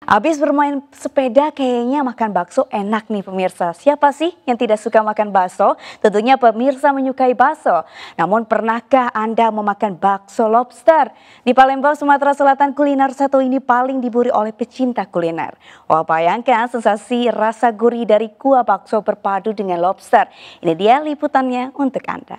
Habis bermain sepeda kayaknya makan bakso enak nih pemirsa. Siapa sih yang tidak suka makan bakso? Tentunya pemirsa menyukai bakso. Namun pernahkah Anda memakan bakso lobster? Di Palembang, Sumatera Selatan, kuliner satu ini paling diburu oleh pecinta kuliner. Wah, bayangkan sensasi rasa gurih dari kuah bakso berpadu dengan lobster. Ini dia liputannya untuk Anda.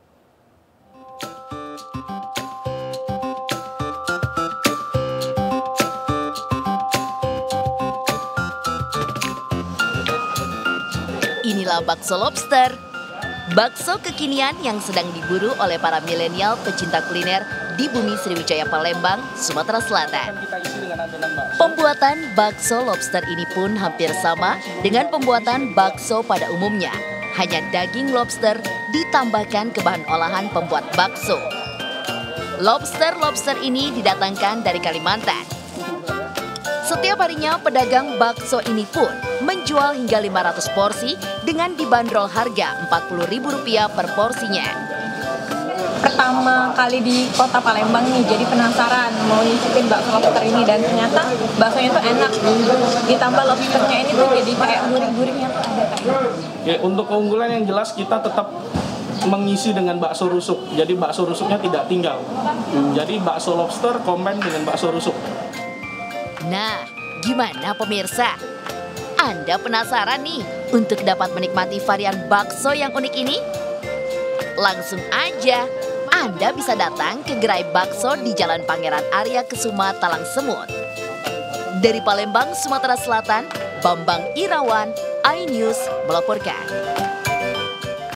Inilah bakso lobster. Bakso kekinian yang sedang diburu oleh para milenial pecinta kuliner di bumi Sriwijaya Palembang, Sumatera Selatan. Pembuatan bakso lobster ini pun hampir sama dengan pembuatan bakso pada umumnya. Hanya daging lobster ditambahkan ke bahan olahan pembuat bakso. Lobster ini didatangkan dari Kalimantan. Setiap harinya pedagang bakso ini pun menjual hingga 500 porsi dengan dibanderol harga Rp40.000 per porsinya. Pertama kali di kota Palembang nih, jadi penasaran mau nyicipin bakso lobster ini dan ternyata baksonya tuh enak. Ditambah lobsternya ini tuh jadi kayak gurih-gurihnya tuh ada kayak. Ya, untuk keunggulan yang jelas kita tetap mengisi dengan bakso rusuk. Jadi bakso rusuknya tidak tinggal. Jadi bakso lobster combine dengan bakso rusuk. Nah, gimana pemirsa? Anda penasaran nih untuk dapat menikmati varian bakso yang unik ini? Langsung aja, Anda bisa datang ke gerai bakso di Jalan Pangeran Arya Kesuma, Talang Semut. Dari Palembang, Sumatera Selatan, Bambang Irawan, iNews melaporkan.